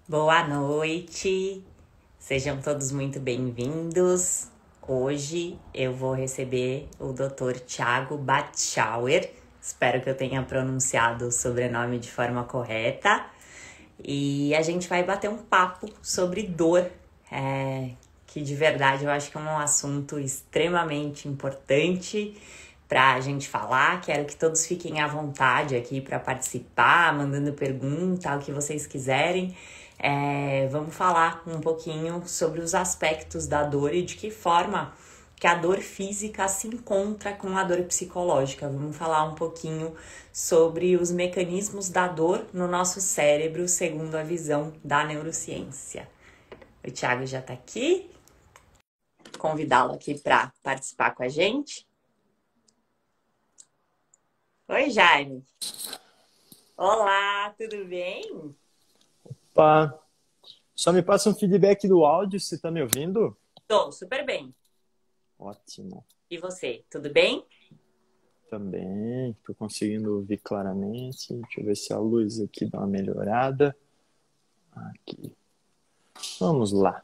Boa noite, sejam todos muito bem-vindos. Hoje eu vou receber o Dr. Thiago Batschauer, espero que eu tenha pronunciado o sobrenome de forma correta. E a gente vai bater um papo sobre dor, que de verdade eu acho que é um assunto extremamente importante para a gente falar. Quero que todos fiquem à vontade aqui para participar, mandando pergunta, o que vocês quiserem. Vamos falar um pouquinho sobre os aspectos da dor e de que forma que a dor física se encontra com a dor psicológica. Vamos falar um pouquinho sobre os mecanismos da dor no nosso cérebro, segundo a visão da neurociência. O Thiago já está aqui. Convidá-lo aqui para participar com a gente. Oi, Jaime. Olá, tudo bem? Opa, só me passa um feedback do áudio, se tá me ouvindo? Tô super bem. Ótimo. E você, tudo bem? Também, tô conseguindo ouvir claramente. Deixa eu ver se a luz aqui dá uma melhorada. Aqui. Vamos lá.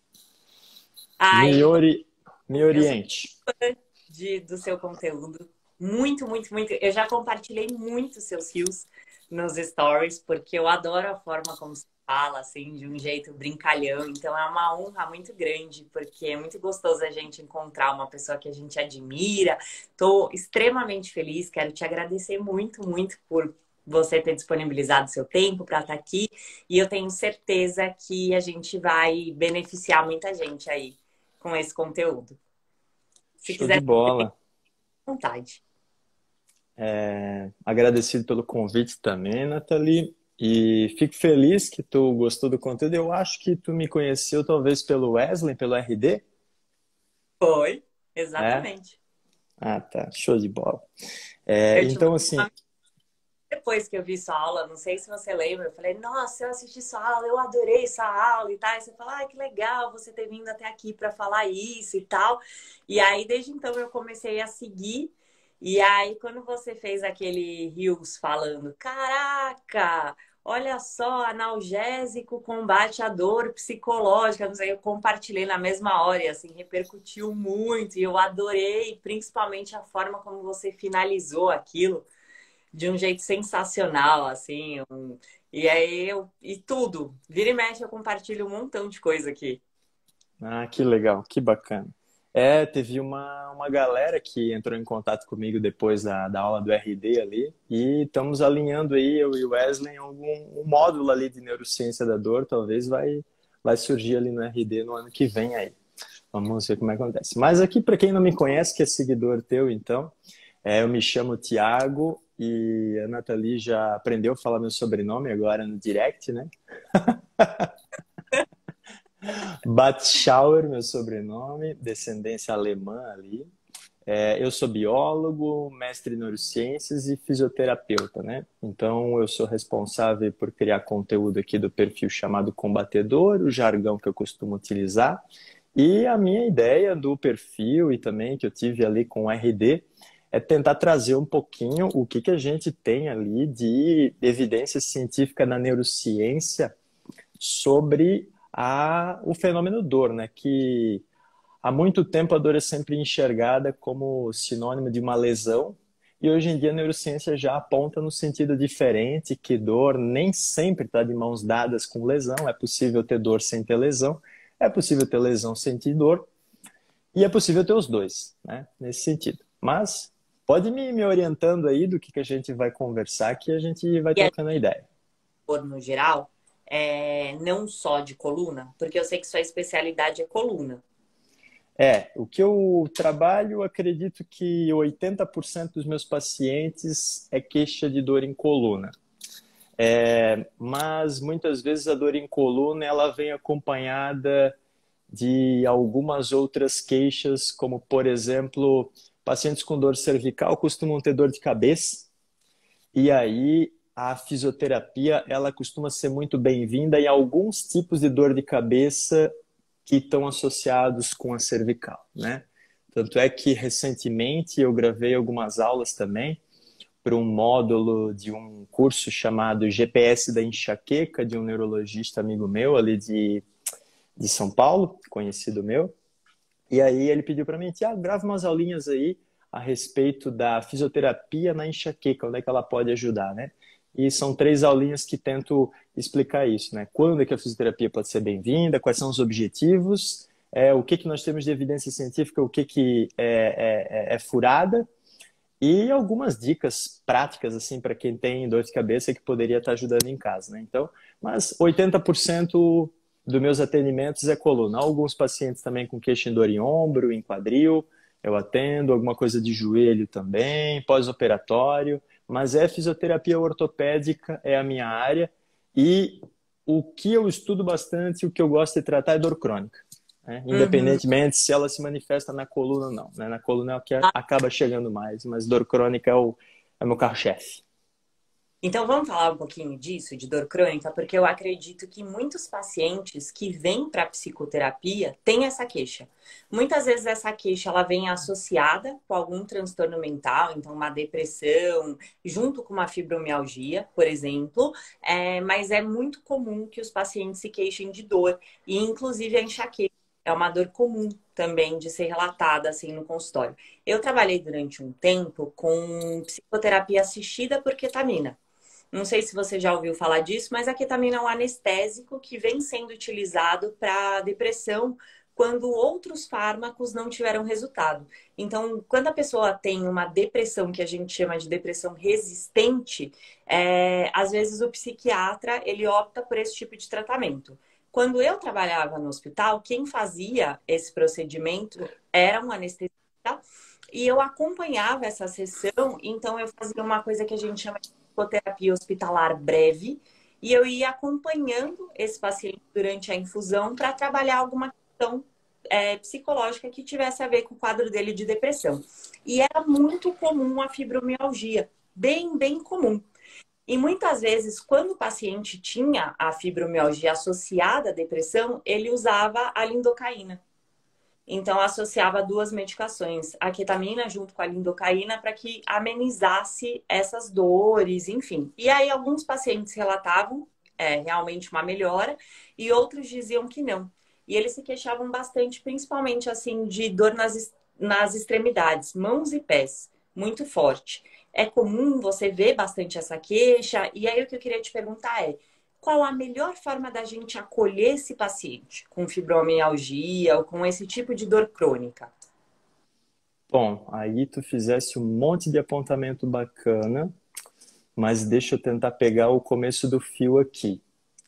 Ai, Me eu sou oriente. fã do seu conteúdo. Muito, muito, muito. Eu já compartilhei muito seus rios nos stories, porque eu adoro a forma como você fala, assim, de um jeito brincalhão. Então é uma honra muito grande, porque é muito gostoso a gente encontrar uma pessoa que a gente admira. Tô extremamente feliz, quero te agradecer muito, muito por você ter disponibilizado seu tempo para estar aqui. E eu tenho certeza que a gente vai beneficiar muita gente aí com esse conteúdo. Se Show de quiser, fique bola. à vontade. Agradecido pelo convite também, Nathalie. E fico feliz que tu gostou do conteúdo. Eu acho que tu me conheceu talvez pelo Wesley, pelo RD. Foi, É? exatamente. Ah, tá. Show de bola. Eu te Então, mandei assim, depois que eu vi sua aula, não sei se você lembra, eu falei, nossa, eu assisti sua aula, eu adorei sua aula e tal. E você fala, que legal você ter vindo até aqui para falar isso e tal. E aí, desde então, eu comecei a seguir. E aí, quando você fez aquele Reels falando, caraca, olha só, analgésico combate a dor psicológica, não sei, eu compartilhei na mesma hora e assim, repercutiu muito. E eu adorei, principalmente a forma como você finalizou aquilo de um jeito sensacional, assim. E aí e tudo, vira e mexe, eu compartilho um montão de coisa aqui. que legal, que bacana. Teve uma galera que entrou em contato comigo depois da aula do RD ali, e estamos alinhando aí, eu e o Wesley, um módulo ali de neurociência da dor, talvez vai surgir ali no RD no ano que vem aí. Vamos ver como é que acontece. Mas aqui, para quem não me conhece, que é seguidor teu, então, eu me chamo Thiago, e a Nathalie já aprendeu a falar meu sobrenome agora no direct, né? Batschauer, meu sobrenome, descendência alemã ali. Eu sou biólogo, mestre em neurociências e fisioterapeuta, né? Então, eu sou responsável por criar conteúdo aqui do perfil chamado Combatedor, o jargão que eu costumo utilizar. E a minha ideia do perfil e também que eu tive ali com o RD é tentar trazer um pouquinho o que a gente tem ali de evidência científica na neurociência sobre o fenômeno dor, né? Que há muito tempo a dor é sempre enxergada como sinônimo de uma lesão, e hoje em dia a neurociência já aponta no sentido diferente, que dor nem sempre está de mãos dadas com lesão, é possível ter dor sem ter lesão, é possível ter lesão sem ter dor, e é possível ter os dois, né? Nesse sentido. Mas pode me orientando aí do que a gente vai conversar, que a gente vai E a trocando a ideia. dor, no geral, não só de coluna, porque eu sei que sua especialidade é coluna. O que eu trabalho, acredito que 80% dos meus pacientes é queixa de dor em coluna. Mas muitas vezes a dor em coluna ela vem acompanhada de algumas outras queixas, como por exemplo, pacientes com dor cervical costumam ter dor de cabeça, e aí a fisioterapia ela costuma ser muito bem-vinda em alguns tipos de dor de cabeça que estão associados com a cervical, né? Tanto é que recentemente eu gravei algumas aulas também para um módulo de um curso chamado GPS da Enxaqueca, de um neurologista amigo meu ali de São Paulo, conhecido meu. E aí ele pediu para mim, Tiago, grava umas aulinhas aí a respeito da fisioterapia na enxaqueca, onde é que ela pode ajudar, né? E são 3 aulinhas que tento explicar isso, né? Quando é que a fisioterapia pode ser bem-vinda, quais são os objetivos, o que nós temos de evidência científica, o que é furada, e algumas dicas práticas, assim, para quem tem dor de cabeça que poderia estar ajudando em casa, né? Então, mas 80% dos meus atendimentos é coluna. Alguns pacientes também com queixa em dor em ombro, em quadril, eu atendo, alguma coisa de joelho também, pós-operatório, mas fisioterapia ortopédica é a minha área e o que eu estudo bastante, o que eu gosto de tratar é dor crônica, né? Uhum. Independentemente se ela se manifesta na coluna ou não, né? Na coluna é o que acaba chegando mais, mas dor crônica é o meu carro-chefe. Então, vamos falar um pouquinho disso, de dor crônica, porque eu acredito que muitos pacientes que vêm para psicoterapia têm essa queixa. Muitas vezes essa queixa ela vem associada com algum transtorno mental, então uma depressão, junto com uma fibromialgia, por exemplo, mas é muito comum que os pacientes se queixem de dor, e inclusive a enxaqueca é uma dor comum também de ser relatada assim no consultório. Eu trabalhei durante um tempo com psicoterapia assistida por ketamina. Não sei se você já ouviu falar disso, mas a ketamina é um anestésico que vem sendo utilizado para depressão quando outros fármacos não tiveram resultado. Então, quando a pessoa tem uma depressão que a gente chama de depressão resistente, às vezes o psiquiatra ele opta por esse tipo de tratamento. Quando eu trabalhava no hospital, quem fazia esse procedimento era um anestesista e eu acompanhava essa sessão, então eu fazia uma coisa que a gente chama psicoterapia hospitalar breve, e eu ia acompanhando esse paciente durante a infusão para trabalhar alguma questão psicológica que tivesse a ver com o quadro dele de depressão. E era muito comum a fibromialgia, bem, bem comum. E muitas vezes, quando o paciente tinha a fibromialgia associada à depressão, ele usava a lidocaína. Então, associava duas medicações, a ketamina junto com a lidocaína, para que amenizasse essas dores, enfim. E aí, alguns pacientes relatavam realmente uma melhora e outros diziam que não. E eles se queixavam bastante, principalmente assim, de dor nas extremidades, mãos e pés, muito forte. É comum você ver bastante essa queixa, e aí o que eu queria te perguntar é qual a melhor forma da gente acolher esse paciente com fibromialgia ou com esse tipo de dor crônica? Bom, aí tu fizesse um monte de apontamento bacana, mas deixa eu tentar pegar o começo do fio aqui.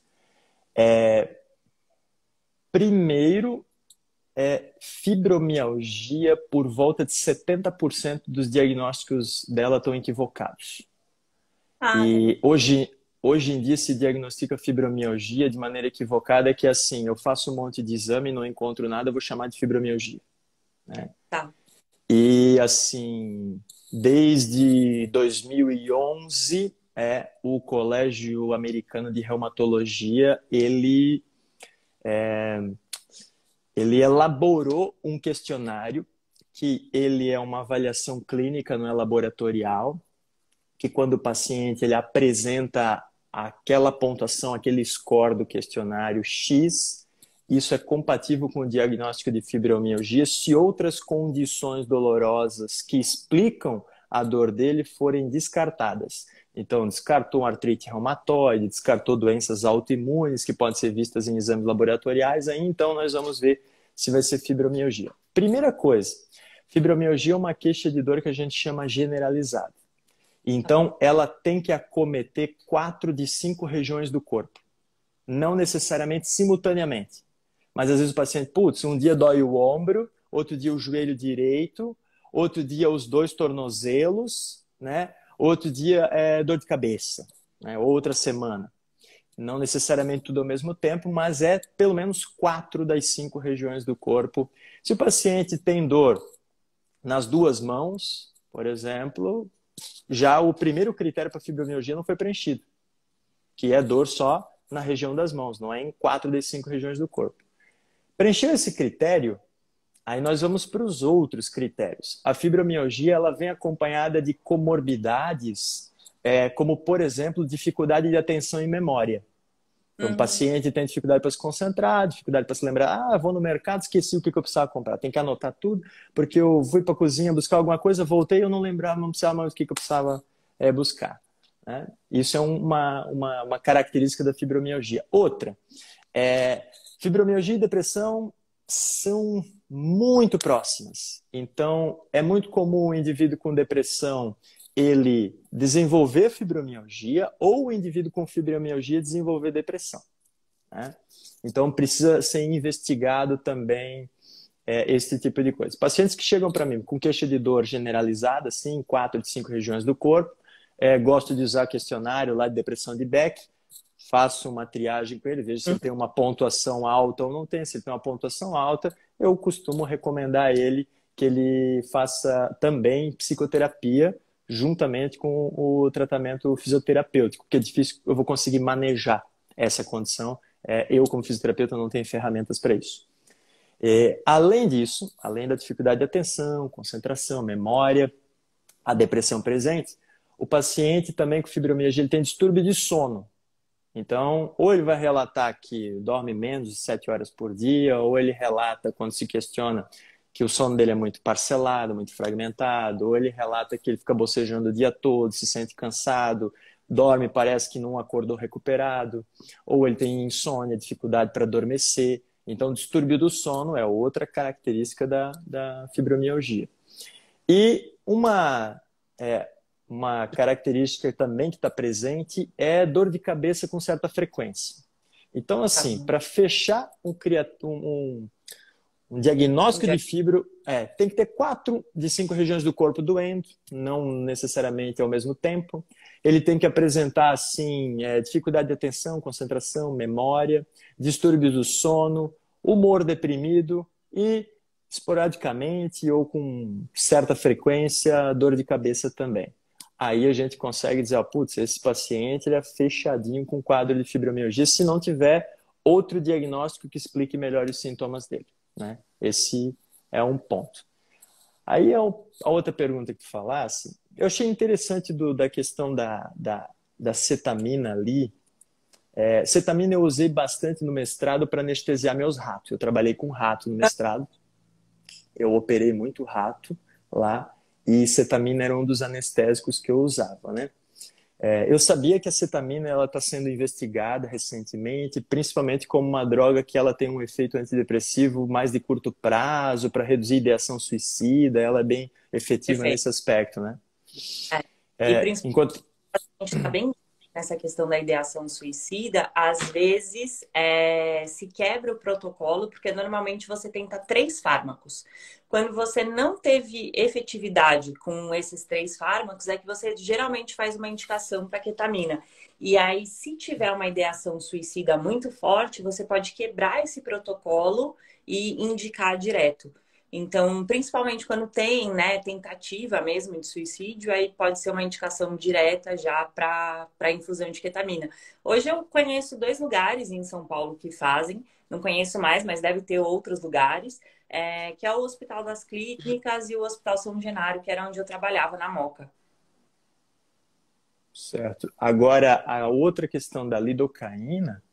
Primeiro, fibromialgia, por volta de 70% dos diagnósticos dela estão equivocados. Ah, E hoje em dia se diagnostica fibromialgia de maneira equivocada, que é assim, eu faço um monte de exame e não encontro nada, eu vou chamar de fibromialgia, né? tá. E assim, desde 2011, o Colégio Americano de Reumatologia, ele elaborou um questionário que ele é uma avaliação clínica, não é laboratorial, que quando o paciente ele apresenta aquela pontuação, aquele score do questionário X, isso é compatível com o diagnóstico de fibromialgia se outras condições dolorosas que explicam a dor dele forem descartadas. Então, descartou artrite reumatoide, descartou doenças autoimunes que podem ser vistas em exames laboratoriais, aí então nós vamos ver se vai ser fibromialgia. Primeira coisa, fibromialgia é uma queixa de dor que a gente chama generalizada. Então, ela tem que acometer 4 de 5 regiões do corpo. Não necessariamente simultaneamente. Mas às vezes o paciente, putz, um dia dói o ombro, outro dia o joelho direito, outro dia os 2 tornozelos, né? Outro dia é dor de cabeça, né? Outra semana. Não necessariamente tudo ao mesmo tempo, mas é pelo menos 4 das 5 regiões do corpo. Se o paciente tem dor nas 2 mãos, por exemplo, já o primeiro critério para fibromialgia não foi preenchido, que é dor só na região das mãos, não é em 4 das 5 regiões do corpo. Preencheu esse critério, Aí nós vamos para os outros critérios. A fibromialgia ela vem acompanhada de comorbidades, como, por exemplo, dificuldade de atenção e memória. Então, o Uhum. paciente tem dificuldade para se concentrar, dificuldade para se lembrar. Ah, vou no mercado, esqueci o que eu precisava comprar. Tem que anotar tudo, porque eu fui para a cozinha buscar alguma coisa, voltei e eu não lembrava, não precisava mais o que eu precisava buscar. Né? Isso é uma característica da fibromialgia. Outra, fibromialgia e depressão são muito próximas. Então, é muito comum o indivíduo com depressão ele desenvolver fibromialgia ou o indivíduo com fibromialgia desenvolver depressão. Né? Então, precisa ser investigado também esse tipo de coisa. Pacientes que chegam para mim com queixa de dor generalizada, assim, em 4 de 5 regiões do corpo, gosto de usar questionário lá de depressão de Beck, faço uma triagem com ele, vejo se ele tem uma pontuação alta ou não tem. Se ele tem uma pontuação alta, eu costumo recomendar a ele que ele faça também psicoterapia juntamente com o tratamento fisioterapêutico, porque é difícil, eu vou conseguir manejar essa condição. Eu, como fisioterapeuta, não tenho ferramentas para isso. Além disso, além da dificuldade de atenção, concentração, memória, a depressão presente, o paciente também com fibromialgia ele tem distúrbio de sono. Então, ou ele vai relatar que dorme menos de 7 horas por dia, ou ele relata, quando se questiona, que o sono dele é muito parcelado, muito fragmentado, ou ele relata que ele fica bocejando o dia todo, se sente cansado, dorme, parece que não acordou recuperado, ou ele tem insônia, dificuldade para adormecer. Então, distúrbio do sono é outra característica da fibromialgia. E uma característica também que está presente é dor de cabeça com certa frequência. Então, assim, para fechar um diagnóstico de fibro, tem que ter 4 de 5 regiões do corpo doendo, não necessariamente ao mesmo tempo. Ele tem que apresentar, assim, dificuldade de atenção, concentração, memória, distúrbios do sono, humor deprimido e, esporadicamente ou com certa frequência, dor de cabeça também. Aí a gente consegue dizer, putz, esse paciente ele é fechadinho com quadro de fibromialgia, se não tiver outro diagnóstico que explique melhor os sintomas dele. Né? Esse é um ponto. Aí a outra pergunta que tu falasse, eu achei interessante da questão da cetamina ali. Cetamina eu usei bastante no mestrado para anestesiar meus ratos. Eu trabalhei com rato no mestrado, eu operei muito rato lá, e cetamina era um dos anestésicos que eu usava, né? Eu sabia que a cetamina está sendo investigada recentemente, principalmente como uma droga que ela tem um efeito antidepressivo mais de curto prazo, para reduzir ideação suicida, ela é bem efetiva Perfeito. nesse aspecto, né? E principalmente Enquanto... a gente está bem nessa questão da ideação suicida, às vezes se quebra o protocolo, porque normalmente você tenta 3 fármacos. Quando você não teve efetividade com esses 3 fármacos, é que você geralmente faz uma indicação para ketamina. E aí, se tiver uma ideação suicida muito forte, você pode quebrar esse protocolo e indicar direto. Então, principalmente quando tem, né, tentativa mesmo de suicídio, aí pode ser uma indicação direta já para infusão de ketamina. Hoje eu conheço 2 lugares em São Paulo que fazem, não conheço mais, mas deve ter outros lugares, que é o Hospital das Clínicas e o Hospital São Genário, que era onde eu trabalhava na Moca. Certo. Agora, a outra questão da lidocaína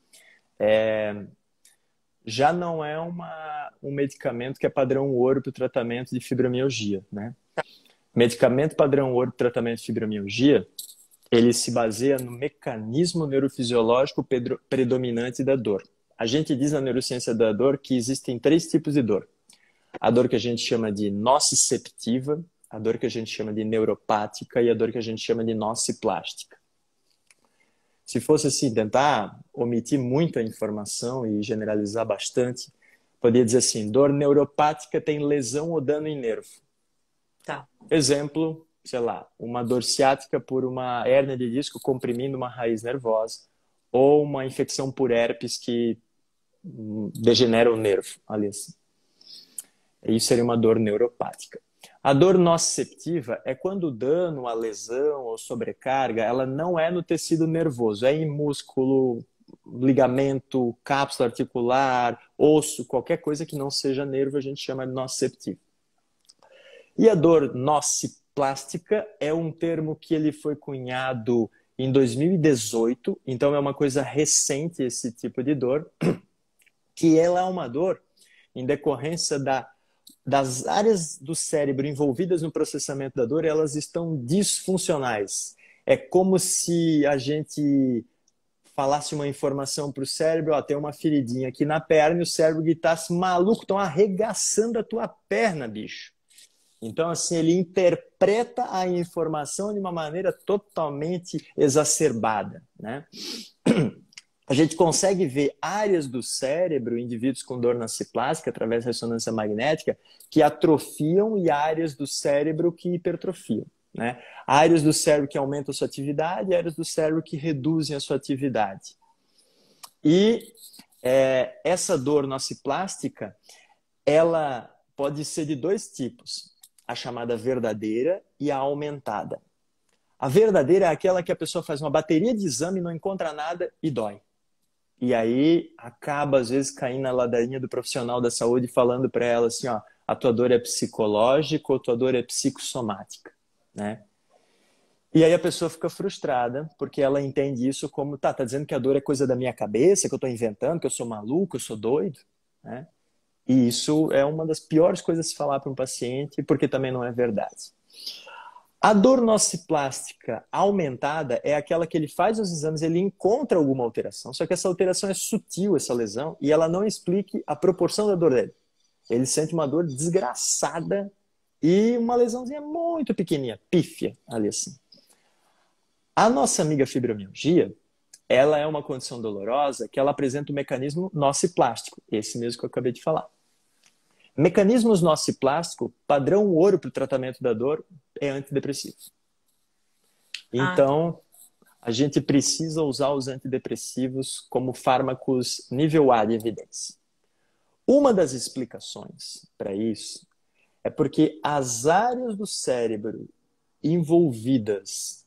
já não é um medicamento que é padrão ouro para o tratamento de fibromialgia, né? Medicamento padrão ouro para o tratamento de fibromialgia, ele se baseia no mecanismo neurofisiológico predominante da dor. A gente diz na neurociência da dor que existem 3 tipos de dor. A dor que a gente chama de nociceptiva, a dor que a gente chama de neuropática e a dor que a gente chama de nociplástica. Se fosse assim, tentar omitir muita informação e generalizar bastante, poderia dizer assim, dor neuropática tem lesão ou dano em nervo. Tá. Exemplo, sei lá, uma dor ciática por uma hérnia de disco comprimindo uma raiz nervosa ou uma infecção por herpes que degenera o nervo. Ali assim. Isso seria uma dor neuropática. A dor nociceptiva é quando o dano, a lesão ou sobrecarga, ela não é no tecido nervoso, é em músculo, ligamento, cápsula articular, osso, qualquer coisa que não seja nervo, a gente chama de nociceptivo. E a dor nociplástica é um termo que ele foi cunhado em 2018, então é uma coisa recente esse tipo de dor, que ela é uma dor em decorrência das áreas do cérebro envolvidas no processamento da dor, elas estão disfuncionais. É como se a gente falasse uma informação para o cérebro, ó, tem uma feridinha aqui na perna, e o cérebro gritasse, maluco, estão arregaçando a tua perna, bicho. Então, assim, ele interpreta a informação de uma maneira totalmente exacerbada, né? A gente consegue ver áreas do cérebro, indivíduos com dor nociplástica, através da ressonância magnética, que atrofiam e áreas do cérebro que hipertrofiam, né? Áreas do cérebro que aumentam a sua atividade e áreas do cérebro que reduzem a sua atividade. E essa dor nociplástica, ela pode ser de dois tipos, a chamada verdadeira e a aumentada. A verdadeira é aquela que a pessoa faz uma bateria de exame, não encontra nada e dói. E aí acaba, às vezes, caindo na ladainha do profissional da saúde falando para ela assim, ó, a tua dor é psicológica ou a tua dor é psicossomática, né? E aí a pessoa fica frustrada porque ela entende isso como, tá dizendo que a dor é coisa da minha cabeça, que eu estou inventando, que eu sou maluco, eu sou doido, né? E isso é uma das piores coisas a se falar para um paciente, porque também não é verdade. A dor nociplástica aumentada é aquela que ele faz os exames, ele encontra alguma alteração, só que essa alteração é sutil, essa lesão, e ela não explica a proporção da dor dele. Ele sente uma dor desgraçada e uma lesãozinha muito pequenininha, pífia, ali assim. A nossa amiga fibromialgia, ela é uma condição dolorosa que ela apresenta o mecanismo nociplástico, esse mesmo que eu acabei de falar. Mecanismos nociplástico, padrão ouro para o tratamento da dor, é antidepressivo. Então, a gente precisa usar os antidepressivos como fármacos nível A de evidência. Uma das explicações para isso é porque as áreas do cérebro envolvidas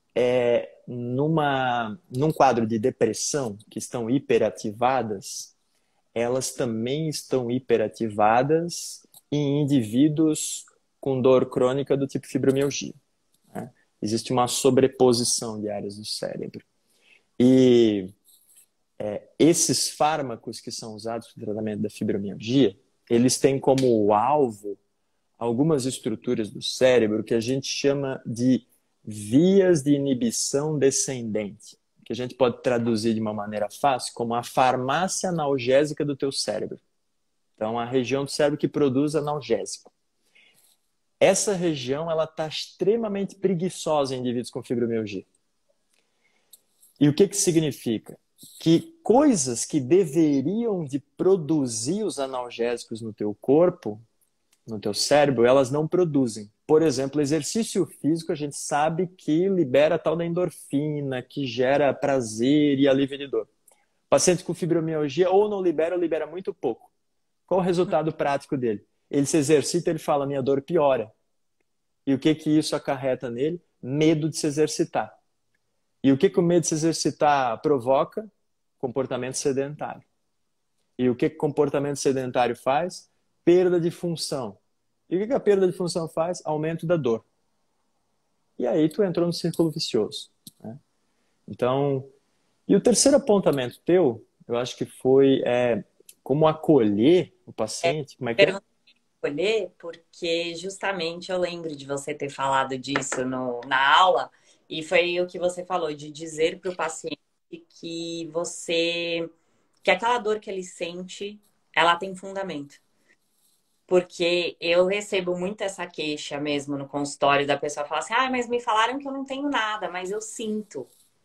num quadro de depressão, que estão hiperativadas, elas também estão hiperativadas em indivíduos com dor crônica do tipo fibromialgia, né? Existe uma sobreposição de áreas do cérebro. E esses fármacos que são usados para o tratamento da fibromialgia, eles têm como alvo algumas estruturas do cérebro que a gente chama de vias de inibição descendente, que a gente pode traduzir de uma maneira fácil como a farmácia analgésica do teu cérebro. Então, a região do cérebro que produz analgésico. Essa região ela está extremamente preguiçosa em indivíduos com fibromialgia. E o que significa? Que coisas que deveriam de produzir os analgésicos no teu corpo, no teu cérebro, elas não produzem. Por exemplo, exercício físico, a gente sabe que libera a tal da endorfina, que gera prazer e alívio de dor. Paciente com fibromialgia ou não libera ou libera muito pouco. Qual o resultado prático dele? Ele se exercita, ele fala, minha dor piora. E o que isso acarreta nele? Medo de se exercitar. E o que o medo de se exercitar provoca? Comportamento sedentário. E o que comportamento sedentário faz? Perda de função. E o que a perda de função faz? Aumento da dor. E aí tu entrou no círculo vicioso, né? Então, e o terceiro apontamento teu, eu acho que foi como acolher o paciente. Como é que é? Acolher, porque justamente eu lembro de você ter falado disso na aula, e foi o que você falou, de dizer para o paciente que aquela dor que ele sente, ela tem fundamento. Porque eu recebo muito essa queixa mesmo no consultório da pessoa falar assim, mas me falaram que eu não tenho nada, mas eu sinto.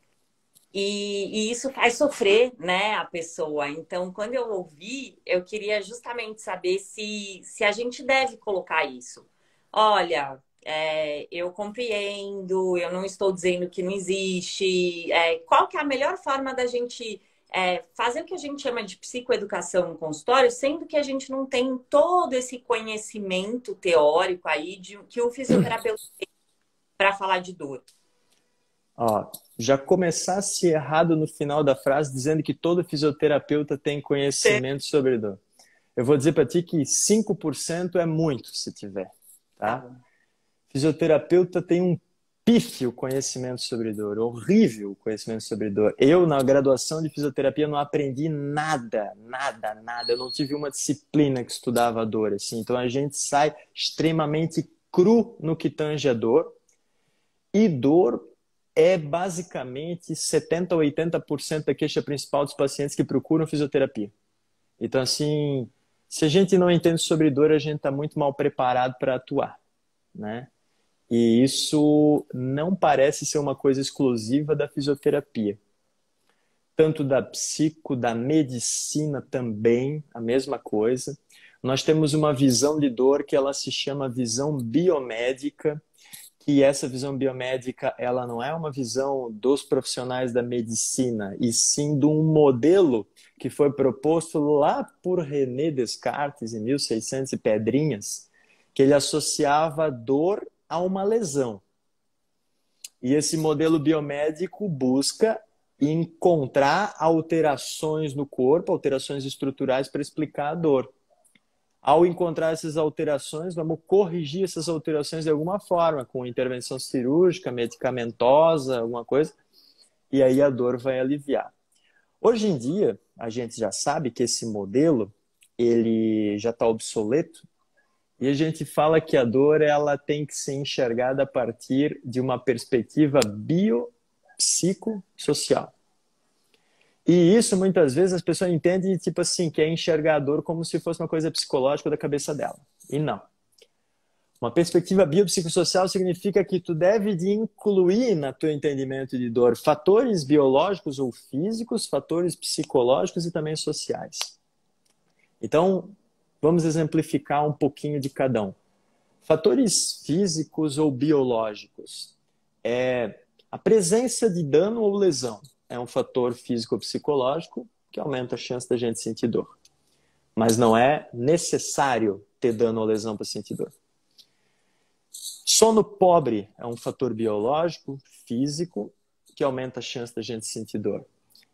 E isso faz sofrer, né, a pessoa. Então, quando eu ouvi, eu queria justamente saber se a gente deve colocar isso. Olha, eu compreendo, eu não estou dizendo que não existe. Qual que é a melhor forma da gente fazer o que a gente chama de psicoeducação no consultório, sendo que a gente não tem todo esse conhecimento teórico aí que o fisioterapeuta tem para falar de dor? Ó, já começasse errado no final da frase, dizendo que todo fisioterapeuta tem conhecimento sobre dor. Eu vou dizer para ti que 5% é muito, se tiver, Tá tá? bom. Fisioterapeuta tem um pífio conhecimento sobre dor, horrível conhecimento sobre dor. Eu, na graduação de fisioterapia, não aprendi nada, nada, nada. Eu não tive uma disciplina que estudava dor, assim. Então, a gente sai extremamente cru no que tange a dor. E dor é basicamente 70% a 80% da queixa principal dos pacientes que procuram fisioterapia. Então, assim, se a gente não entende sobre dor, a gente está muito mal preparado para atuar, né? E isso não parece ser uma coisa exclusiva da fisioterapia. Tanto da psico, da medicina também, a mesma coisa. Nós temos uma visão de dor que ela se chama visão biomédica, que essa visão biomédica ela não é uma visão dos profissionais da medicina, e sim de um modelo que foi proposto lá por René Descartes em 1600 e pedrinhas, que ele associava a dor a uma lesão. E esse modelo biomédico busca encontrar alterações no corpo, alterações estruturais para explicar a dor. Ao encontrar essas alterações, vamos corrigir essas alterações de alguma forma, com intervenção cirúrgica, medicamentosa, alguma coisa, e aí a dor vai aliviar. Hoje em dia, a gente já sabe que esse modelo ele já está obsoleto, e a gente fala que a dor ela tem que ser enxergada a partir de uma perspectiva biopsicossocial. E isso, muitas vezes, as pessoas entendem, tipo assim, que é enxergar a dor como se fosse uma coisa psicológica da cabeça dela. E não. Uma perspectiva biopsicossocial significa que tu deve de incluir no teu entendimento de dor fatores biológicos ou físicos, fatores psicológicos e também sociais. Então, vamos exemplificar um pouquinho de cada um. Fatores físicos ou biológicos. A presença de dano ou lesão é um fator físico-psicológico que aumenta a chance da gente sentir dor. Mas não é necessário ter dano ou lesão para sentir dor. Sono pobre é um fator biológico, físico, que aumenta a chance da gente sentir dor.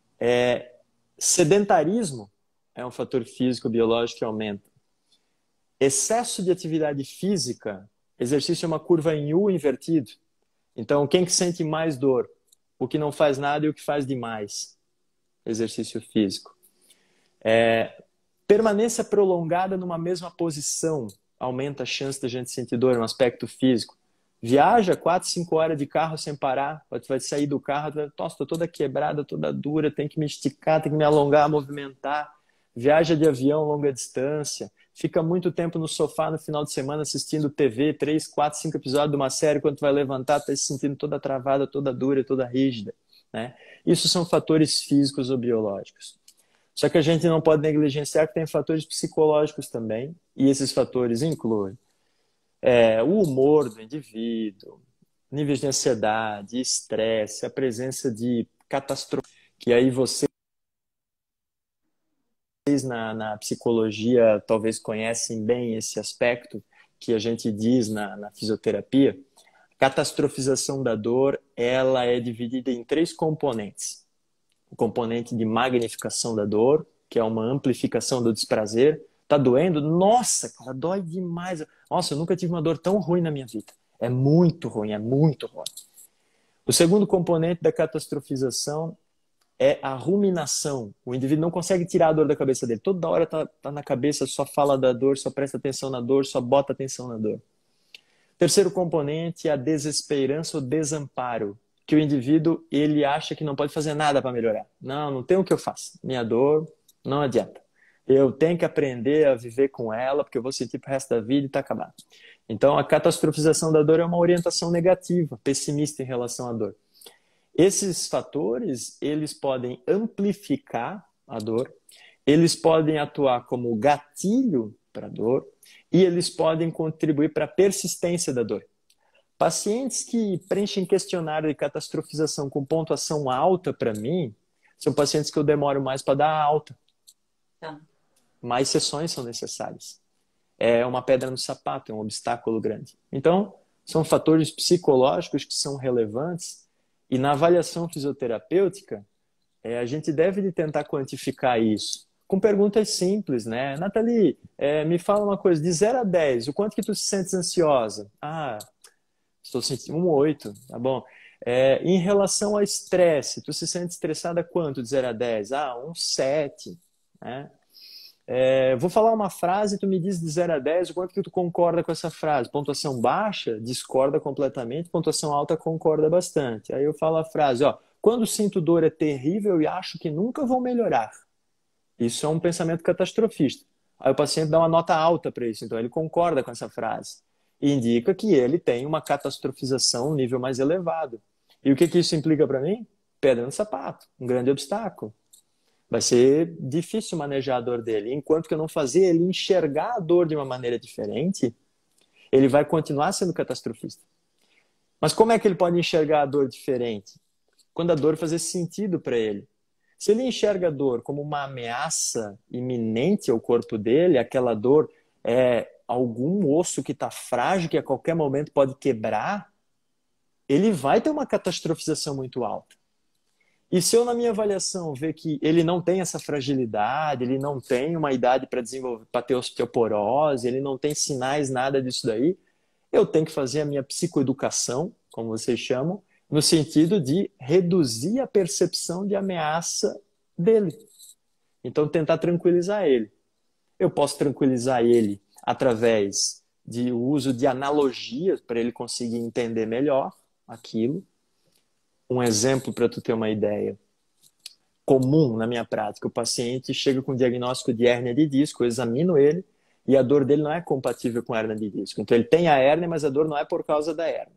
Sedentarismo é um fator físico, biológico que aumenta. Excesso de atividade física, exercício é uma curva em U invertido. Então, quem que sente mais dor? O que não faz nada e o que faz demais. Exercício físico. Permanência prolongada numa mesma posição aumenta a chance da gente sentir dor no aspecto físico. Viaja 4, 5 horas de carro sem parar, tu vai sair do carro, nossa, tô toda quebrada, toda dura, tem que me esticar, tem que me alongar, movimentar. Viaja de avião longa distância, fica muito tempo no sofá no final de semana assistindo TV, 3, 4, 5 episódios de uma série, quando tu vai levantar, tá se sentindo toda travada, toda dura, toda rígida, né? Isso são fatores físicos ou biológicos. Só que a gente não pode negligenciar que tem fatores psicológicos também, e esses fatores incluem o humor do indivíduo, níveis de ansiedade, estresse, a presença de catástrofe, que aí vocês na psicologia talvez conhecem bem esse aspecto que a gente diz na fisioterapia. A catastrofização da dor, ela é dividida em 3 componentes. O componente de magnificação da dor, que é uma amplificação do desprazer. Tá doendo? Nossa, cara, dói demais. Nossa, eu nunca tive uma dor tão ruim na minha vida. É muito ruim, é muito ruim. O segundo componente da catastrofização é a ruminação. O indivíduo não consegue tirar a dor da cabeça dele. Toda hora tá na cabeça, só fala da dor, só presta atenção na dor, só bota atenção na dor. Terceiro componente é a desesperança ou desamparo, que o indivíduo ele acha que não pode fazer nada para melhorar. Não tem o que eu faço. Minha dor não adianta. Eu tenho que aprender a viver com ela, porque eu vou sentir pro resto da vida e tá acabado. Então, a catastrofização da dor é uma orientação negativa, pessimista em relação à dor. Esses fatores, eles podem amplificar a dor, eles podem atuar como gatilho para a dor e eles podem contribuir para a persistência da dor. Pacientes que preenchem questionário de catastrofização com pontuação alta, para mim, são pacientes que eu demoro mais para dar alta. Tá. Mais sessões são necessárias. É uma pedra no sapato, é um obstáculo grande. Então, são fatores psicológicos que são relevantes E na avaliação fisioterapêutica, a gente deve de tentar quantificar isso com perguntas simples, né? Nathalie, me fala uma coisa, de 0 a 10, o quanto que tu se sentes ansiosa? Ah, estou sentindo um 8, tá bom. Em relação ao estresse, tu se sente estressada quanto de 0 a 10? Ah, um 7, né? Vou falar uma frase e tu me diz de 0 a 10 o quanto que tu concorda com essa frase. Pontuação baixa, discorda completamente. Pontuação alta, concorda bastante. Aí eu falo a frase, ó, quando sinto dor é terrível e acho que nunca vou melhorar. Isso é um pensamento catastrofista. Aí o paciente dá uma nota alta para isso, então ele concorda com essa frase. E indica que ele tem uma catastrofização, um nível mais elevado. E o que isso implica para mim? Pedra no sapato, um grande obstáculo. Vai ser difícil manejar a dor dele. Enquanto que eu não fazer ele enxergar a dor de uma maneira diferente, ele vai continuar sendo catastrofista. Mas como é que ele pode enxergar a dor diferente? Quando a dor fazer sentido para ele. Se ele enxerga a dor como uma ameaça iminente ao corpo dele, aquela dor é algum osso que está frágil, que a qualquer momento pode quebrar, ele vai ter uma catastrofização muito alta. E se eu, na minha avaliação, ver que ele não tem essa fragilidade, ele não tem uma idade para desenvolver, para ter osteoporose, ele não tem sinais, nada disso daí, eu tenho que fazer a minha psicoeducação, como vocês chamam, no sentido de reduzir a percepção de ameaça dele. Então, tentar tranquilizar ele. Eu posso tranquilizar ele através de uso de analogias para ele conseguir entender melhor aquilo. Um exemplo para tu ter uma ideia. Comum na minha prática, o paciente chega com diagnóstico de hérnia de disco, eu examino ele e a dor dele não é compatível com a hérnia de disco. Então, ele tem a hérnia, mas a dor não é por causa da hérnia.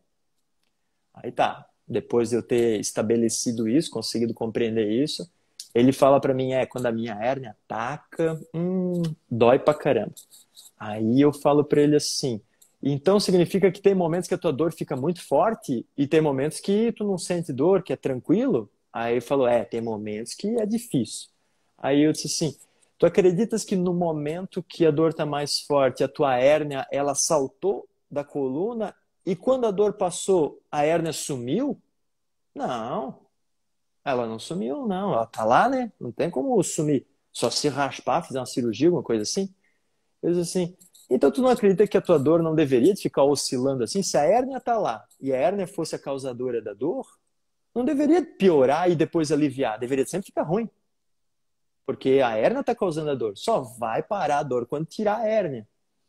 Aí tá. Depois de eu ter estabelecido isso, conseguido compreender isso, ele fala para mim, quando a minha hérnia ataca, dói pra caramba. Aí eu falo para ele assim, então significa que tem momentos que a tua dor fica muito forte e tem momentos que tu não sente dor, que é tranquilo? Aí ele falou, tem momentos que é difícil. Aí eu disse assim, tu acreditas que no momento que a dor tá mais forte, a tua hérnia, ela saltou da coluna e quando a dor passou, a hérnia sumiu? Não, ela não sumiu, não. Ela tá lá, né? Não tem como sumir. Só se raspar, fazer uma cirurgia, alguma coisa assim. Eu disse assim, então tu não acredita que a tua dor não deveria ficar oscilando assim? Se a hérnia tá lá e a hérnia fosse a causadora da dor, não deveria piorar e depois aliviar. Deveria sempre ficar ruim. Porque a hérnia tá causando a dor. Só vai parar a dor quando tirar a hérnia.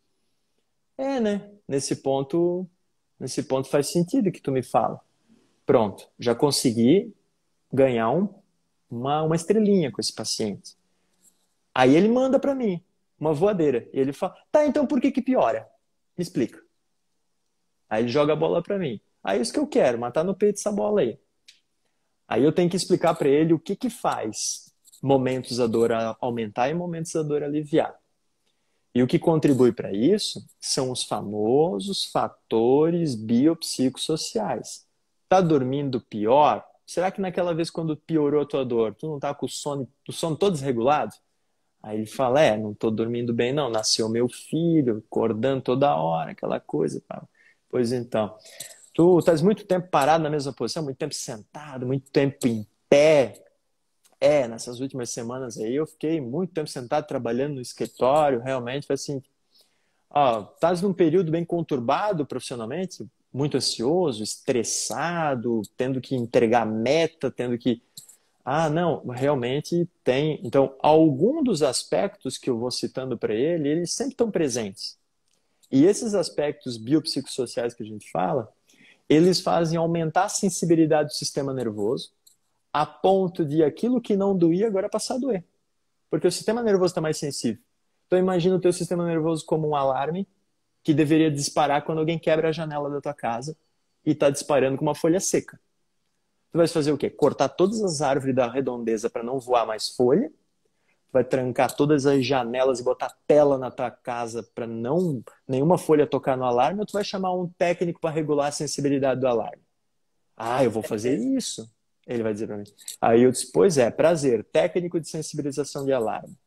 Né? Nesse ponto faz sentido que tu me fala. Pronto, já consegui ganhar uma estrelinha com esse paciente. Aí ele manda para mim uma voadeira. E ele fala, tá, então por que piora? Me explica. Aí ele joga a bola para mim. Aí é isso que eu quero, matar no peito essa bola aí. Aí eu tenho que explicar para ele o que faz momentos a dor aumentar e momentos a dor aliviar. E o que contribui para isso são os famosos fatores biopsicossociais. Tá dormindo pior? Será que naquela vez quando piorou a tua dor, tu não tá com o sono todo desregulado? Aí ele fala, não tô dormindo bem não, nasceu meu filho, acordando toda hora, aquela coisa. Pois então, tu estás muito tempo parado na mesma posição, muito tempo sentado, muito tempo em pé. Nessas últimas semanas aí eu fiquei muito tempo sentado trabalhando no escritório, realmente foi assim, estás num período bem conturbado profissionalmente, muito ansioso, estressado, tendo que entregar meta, tendo que... não, realmente tem. Então, algum dos aspectos que eu vou citando para ele, eles sempre estão presentes. E esses aspectos biopsicossociais que a gente fala, eles fazem aumentar a sensibilidade do sistema nervoso, a ponto de aquilo que não doía agora passar a doer. Porque o sistema nervoso está mais sensível. Então, imagina o teu sistema nervoso como um alarme que deveria disparar quando alguém quebra a janela da tua casa e está disparando com uma folha seca. Tu vai fazer o quê? Cortar todas as árvores da redondeza para não voar mais folha. Tu vai trancar todas as janelas e botar tela na tua casa para não nenhuma folha tocar no alarme, ou tu vai chamar um técnico para regular a sensibilidade do alarme? Eu vou fazer isso. Ele vai dizer para mim. Aí eu disse, pois prazer, técnico de sensibilização de alarme.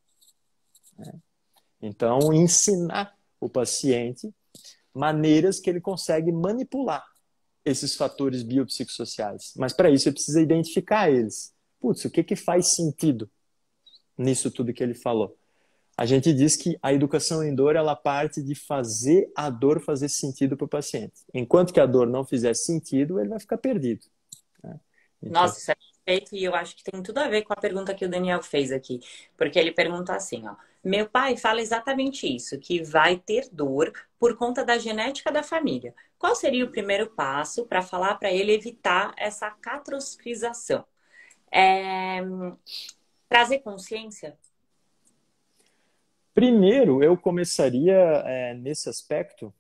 Então, ensinar o paciente maneiras que ele consegue manipular esses fatores biopsicossociais. Mas para isso, você precisa identificar eles. Putz, o que que faz sentido nisso tudo que ele falou? A gente diz que a educação em dor, ela parte de fazer a dor fazer sentido para o paciente. Enquanto que a dor não fizer sentido, ele vai ficar perdido, né? Então, Nossa, isso é perfeito e eu acho que tem tudo a ver com a pergunta que o Daniel fez aqui. Porque ele pergunta assim, ó. Meu pai fala exatamente isso, que vai ter dor por conta da genética da família. Qual seria o primeiro passo para falar para ele evitar essa catastrofização? É... Trazer consciência? primeiro, eu começaria nesse aspecto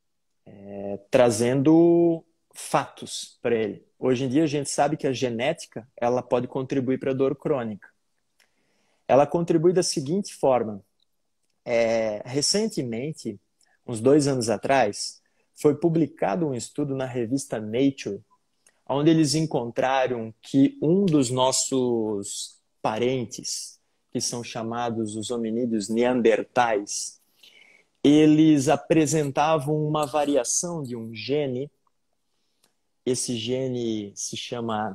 trazendo fatos para ele. Hoje em dia a gente sabe que a genética ela pode contribuir para a dor crônica. Ela contribui da seguinte forma. Recentemente, uns 2 anos atrás, foi publicado um estudo na revista Nature, onde eles encontraram que um dos nossos parentes, que são chamados os hominídeos neandertais, eles apresentavam uma variação de um gene. Esse gene se chama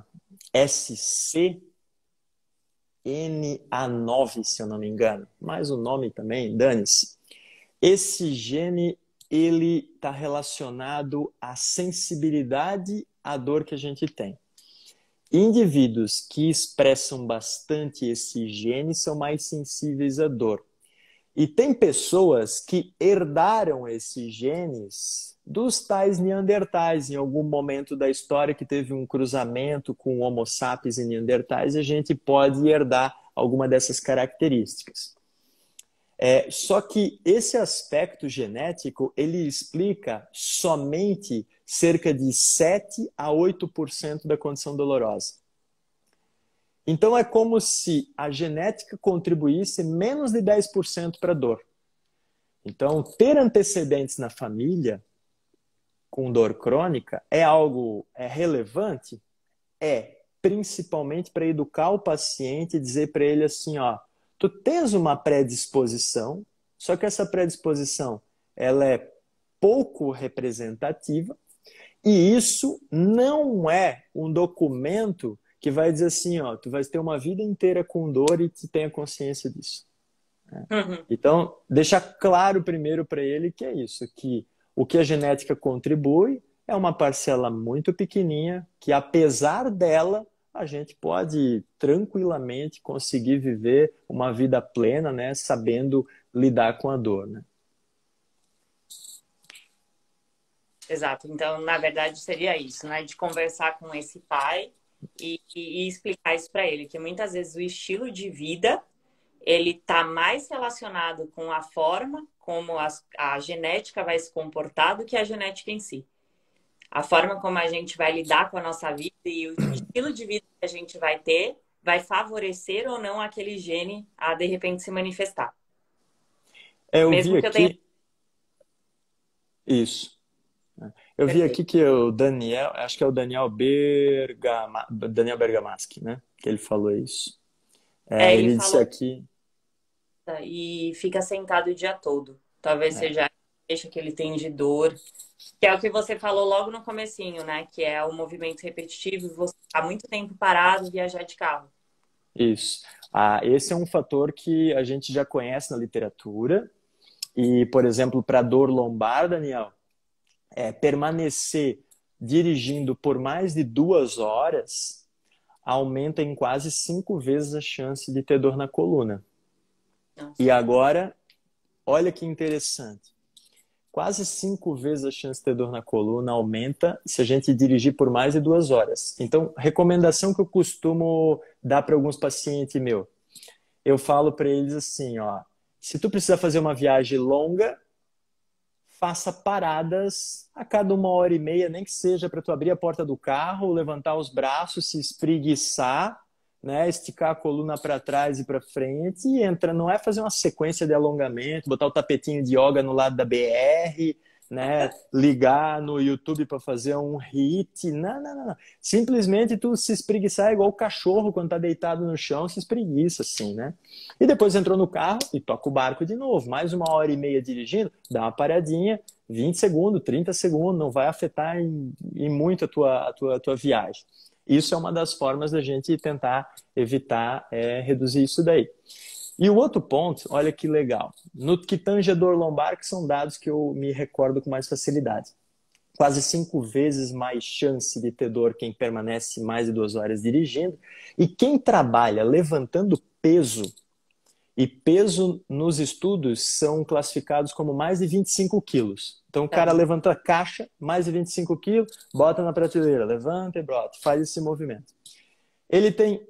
SCNA9, se eu não me engano. Mas o nome também, dane-se. Esse gene, ele está relacionado à sensibilidade à dor que a gente tem. Indivíduos que expressam bastante esse gene são mais sensíveis à dor. E tem pessoas que herdaram esses genes dos tais neandertais, em algum momento da história que teve um cruzamento com Homo sapiens e neandertais, e a gente pode herdar alguma dessas características. Só que esse aspecto genético, ele explica somente cerca de 7 a 8% da condição dolorosa. Então é como se a genética contribuísse menos de 10% para a dor. Então, ter antecedentes na família com dor crônica é algo relevante? Principalmente para educar o paciente e dizer para ele assim, ó, tu tens uma predisposição, só que essa predisposição ela é pouco representativa e isso não é um documento que vai dizer assim, ó, tu vai ter uma vida inteira com dor e tu tenha consciência disso. Uhum. Então, deixar claro primeiro para ele que é isso, que o que a genética contribui é uma parcela muito pequenininha, que apesar dela, a gente pode tranquilamente conseguir viver uma vida plena, né, sabendo lidar com a dor, né? Exato. Então, na verdade, seria isso, né? De conversar com esse pai e explicar isso para ele, que muitas vezes o estilo de vida ele está mais relacionado com a forma como a genética vai se comportar do que a genética em si. A forma como a gente vai lidar com a nossa vida e o estilo de vida que a gente vai ter vai favorecer ou não aquele gene a, de repente, se manifestar. Eu Mesmo vi que eu tenha... aqui... Isso. Eu vi Perfeito. aqui que o Daniel, acho que é o Daniel Bergamaschi, né? Que ele falou isso. Ele Ele disse falou aqui... e fica sentado o dia todo. Talvez É, seja a queixa que ele tem de dor, que é o que você falou logo no comecinho, né? Que é o movimento repetitivo e você ficar muito tempo parado, viajar de carro. isso. Esse é um fator que a gente já conhece na literatura. E, por exemplo, para dor lombar, Daniel, permanecer dirigindo por mais de 2 horas aumenta em quase 5 vezes a chance de ter dor na coluna. Nossa. E agora, olha que interessante. Quase 5 vezes a chance de ter dor na coluna aumenta se a gente dirigir por mais de 2 horas. Então, recomendação que eu costumo dar para alguns pacientes meu. Eu falo para eles assim, ó, se tu precisar fazer uma viagem longa, faça paradas a cada 1 hora e meia, nem que seja para tu abrir a porta do carro, levantar os braços, se espreguiçar, né, esticar a coluna para trás e para frente e entra. Não é fazer uma sequência de alongamento, botar o tapetinho de yoga no lado da BR né, ligar no YouTube para fazer um hit. Não, não, não, não. Simplesmente tu se espreguiçar igual o cachorro quando tá deitado no chão, se espreguiça assim, né? E depois entrou no carro e toca o barco de novo. Mais 1h30 dirigindo, dá uma paradinha, 20 segundos, 30 segundos, não vai afetar em muito a tua viagem. Isso é uma das formas da gente tentar evitar reduzir isso daí. E o outro ponto, olha que legal, no que tange a dor lombar, que são dados que eu me recordo com mais facilidade. Quase 5 vezes mais chance de ter dor quem permanece mais de 2 horas dirigindo. E quem trabalha levantando peso, e peso nos estudos são classificados como mais de 25 quilos. Então o cara levanta a caixa, mais de 25 quilos, bota na prateleira, levanta e brota, faz esse movimento. Ele tem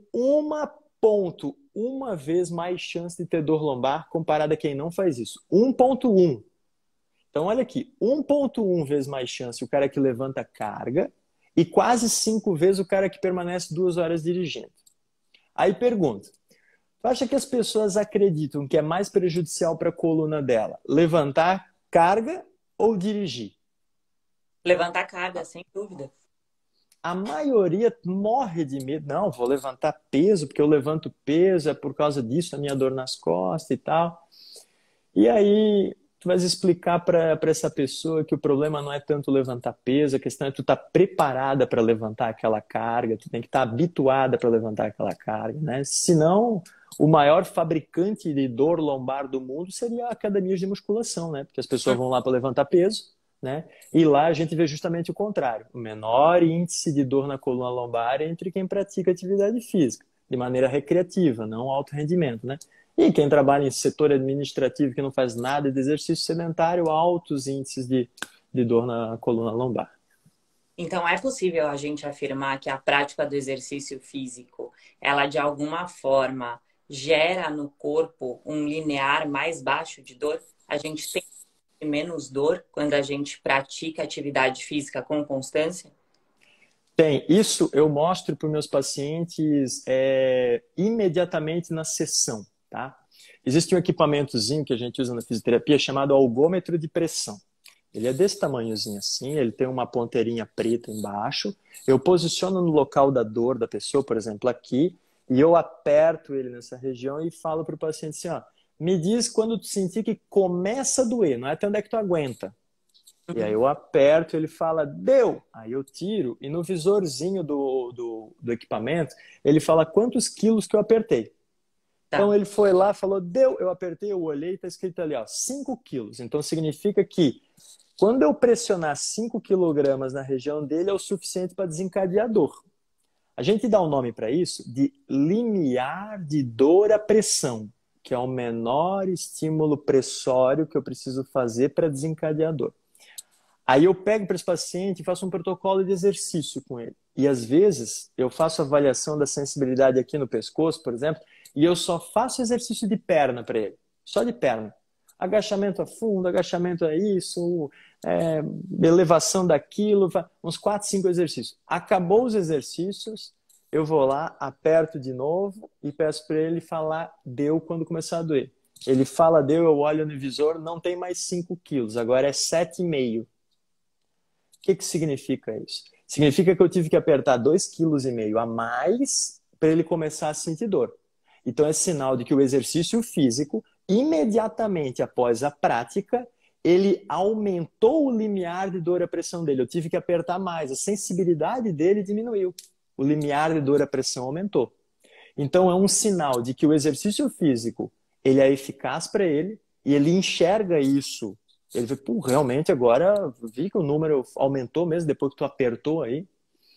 uma vez mais chance de ter dor lombar comparado a quem não faz isso. 1,1. Então, olha aqui, 1,1 vezes mais chance o cara que levanta carga e quase 5 vezes o cara que permanece 2 horas dirigindo. Aí pergunta, tu acha que as pessoas acreditam que é mais prejudicial para a coluna dela levantar carga ou dirigir? Levantar carga, sem dúvida. A maioria morre de medo. Não, vou levantar peso, porque eu levanto peso, é por causa disso a minha dor nas costas e tal. E aí, tu vais explicar para essa pessoa que o problema não é tanto levantar peso, a questão é tu estar preparada para levantar aquela carga, tu tem que estar habituada para levantar aquela carga, né? Senão, o maior fabricante de dor lombar do mundo seria a academia de musculação, né? Porque as pessoas vão lá para levantar peso, né? E lá a gente vê justamente o contrário. O menor índice de dor na coluna lombar é entre quem pratica atividade física, de maneira recreativa, não alto rendimento, né? E quem trabalha em setor administrativo que não faz nada de exercício sedentário, altos índices de dor na coluna lombar. Então, é possível a gente afirmar que a prática do exercício físico, ela de alguma forma gera no corpo um linear mais baixo de dor? A gente tem menos dor quando a gente pratica atividade física com constância? Tem. Isso eu mostro para os meus pacientes imediatamente na sessão, tá? Existe um equipamentozinho que a gente usa na fisioterapia chamado algômetro de pressão. Ele é desse tamanhozinho assim, ele tem uma ponteirinha preta embaixo. Eu posiciono no local da dor da pessoa, por exemplo, aqui, e eu aperto ele nessa região e falo para o paciente assim, ó, me diz quando tu sentir que começa a doer, não é até onde é que tu aguenta. E aí eu aperto, ele fala, deu! Aí eu tiro, e no visorzinho do equipamento, ele fala quantos quilos que eu apertei. Tá. Então ele foi lá, falou, deu! Eu apertei, eu olhei, tá escrito ali, ó, 5 quilos. Então significa que quando eu pressionar 5 quilogramas na região dele, é o suficiente para desencadear dor. A gente dá um nome para isso de limiar de dor à pressão, que é o menor estímulo pressório que eu preciso fazer para desencadear dor. Aí eu pego para esse paciente e faço um protocolo de exercício com ele. E às vezes eu faço avaliação da sensibilidade aqui no pescoço, por exemplo, e eu só faço exercício de perna para ele. Só de perna. Agachamento a fundo, agachamento a isso, elevação daquilo, uns 4, 5 exercícios. Acabou os exercícios, eu vou lá, aperto de novo e peço para ele falar deu quando começar a doer. Ele fala deu, eu olho no visor, não tem mais 5 quilos, agora é 7,5. O que significa isso? Significa que eu tive que apertar 2,5 kg a mais para ele começar a sentir dor. Então é sinal de que o exercício físico, imediatamente após a prática, ele aumentou o limiar de dor à pressão dele. Eu tive que apertar mais, a sensibilidade dele diminuiu. O limiar de dor à pressão aumentou. Então é um sinal de que o exercício físico ele é eficaz para ele e ele enxerga isso. Ele vê, pô, realmente agora vi que o número aumentou mesmo depois que tu apertou aí.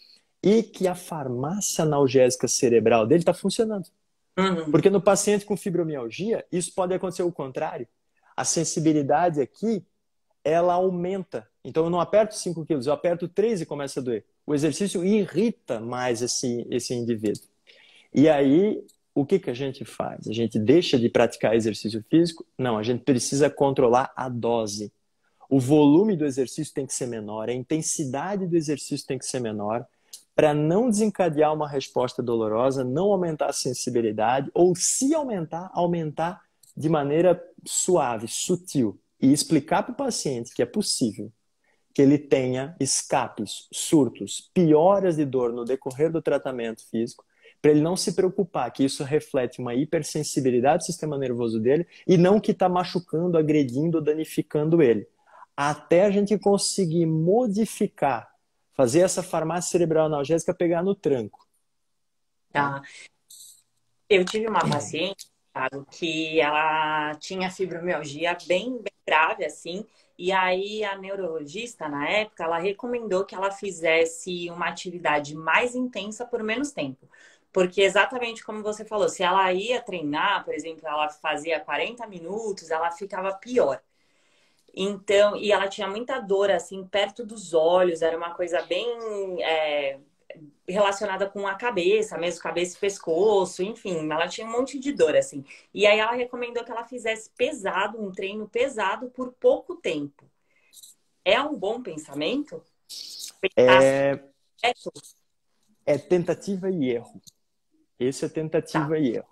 E que a farmácia analgésica cerebral dele está funcionando. Porque no paciente com fibromialgia, isso pode acontecer o contrário. A sensibilidade aqui, ela aumenta. Então eu não aperto 5 quilos, eu aperto 3 e começa a doer. O exercício irrita mais esse indivíduo. E aí, o que a gente faz? A gente deixa de praticar exercício físico? Não, a gente precisa controlar a dose. O volume do exercício tem que ser menor, a intensidade do exercício tem que ser menor, para não desencadear uma resposta dolorosa, não aumentar a sensibilidade, ou se aumentar, aumentar de maneira suave, sutil. e explicar para o paciente que é possível que ele tenha escapes, surtos, pioras de dor no decorrer do tratamento físico, para ele não se preocupar que isso reflete uma hipersensibilidade do sistema nervoso dele e não que está machucando, agredindo, danificando ele. Até a gente conseguir modificar, fazer essa farmácia cerebral analgésica pegar no tranco. Tá. Eu tive uma paciente, Thiago, que ela tinha fibromialgia bem grave, assim, e aí a neurologista, na época, ela recomendou que ela fizesse uma atividade mais intensa por menos tempo. Porque exatamente como você falou, se ela ia treinar, por exemplo, ela fazia 40 minutos, ela ficava pior. Então, e ela tinha muita dor, assim, perto dos olhos, era uma coisa bem relacionada com a cabeça, mesmo cabeça e pescoço, enfim, ela tinha um monte de dor, assim. E aí ela recomendou que ela fizesse pesado, um treino pesado por pouco tempo. É um bom pensamento? Pensar É, certo? é tentativa e erro. Esse é Tá. tentativa e erro.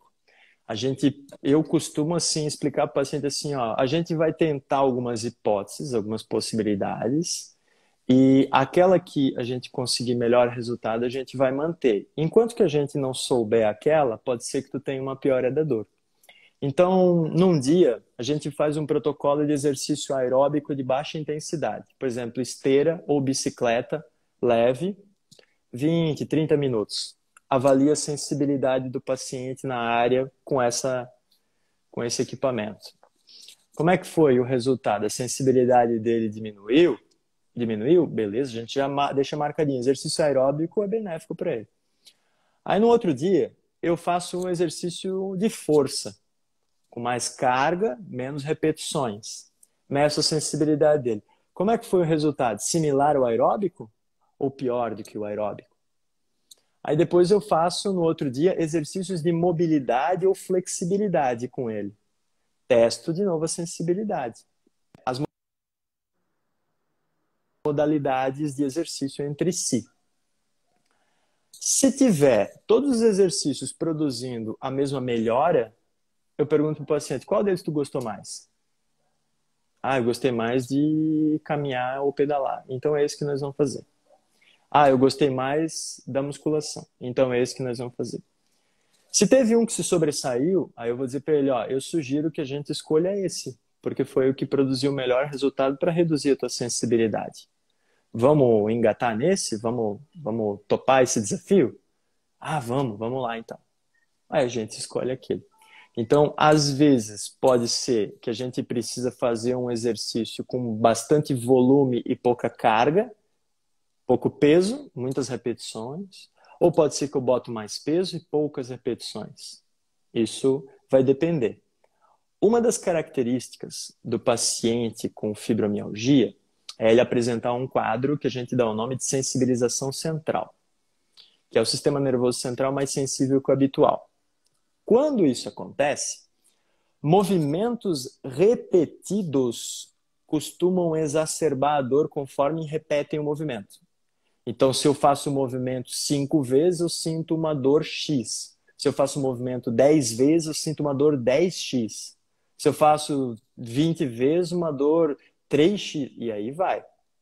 Eu costumo assim explicar para o paciente assim, ó, a gente vai tentar algumas hipóteses, algumas possibilidades, e aquela que a gente conseguir melhor resultado, a gente vai manter. Enquanto que a gente não souber aquela, pode ser que tu tenha uma piora da dor. Então, num dia, a gente faz um protocolo de exercício aeróbico de baixa intensidade. Por exemplo, esteira ou bicicleta leve, 20, 30 minutos. Avalia a sensibilidade do paciente na área com esse equipamento. Como é que foi o resultado? A sensibilidade dele diminuiu? Diminuiu? Beleza, a gente já deixa marcadinho. Exercício aeróbico é benéfico para ele. Aí no outro dia, eu faço um exercício de força, com mais carga, menos repetições. Meço a sensibilidade dele. Como é que foi o resultado? Similar ao aeróbico ou pior do que o aeróbico? Aí depois eu faço no outro dia exercícios de mobilidade ou flexibilidade com ele. Testo de novo a sensibilidade. As modalidades de exercício entre si. Se tiver todos os exercícios produzindo a mesma melhora, eu pergunto para o paciente, qual deles tu gostou mais? Ah, eu gostei mais de caminhar ou pedalar. Então é esse que nós vamos fazer. Ah, eu gostei mais da musculação. Então é esse que nós vamos fazer. Se teve um que se sobressaiu, aí eu vou dizer para ele, ó, eu sugiro que a gente escolha esse, porque foi o que produziu o melhor resultado para reduzir a tua sensibilidade. Vamos engatar nesse? Vamos topar esse desafio? Ah, vamos lá então. Aí a gente escolhe aquele. Então, às vezes, pode ser que a gente precisa fazer um exercício com bastante volume e pouca carga, pouco peso, muitas repetições. Ou pode ser que eu boto mais peso e poucas repetições. Isso vai depender. Uma das características do paciente com fibromialgia é ele apresentar um quadro que a gente dá o nome de sensibilização central, que é o sistema nervoso central mais sensível que o habitual. Quando isso acontece, movimentos repetidos costumam exacerbar a dor conforme repetem o movimento. Então, se eu faço o movimento 5 vezes, eu sinto uma dor X. Se eu faço o movimento 10 vezes, eu sinto uma dor 10x. Se eu faço 20 vezes, uma dor 3x. E aí vai.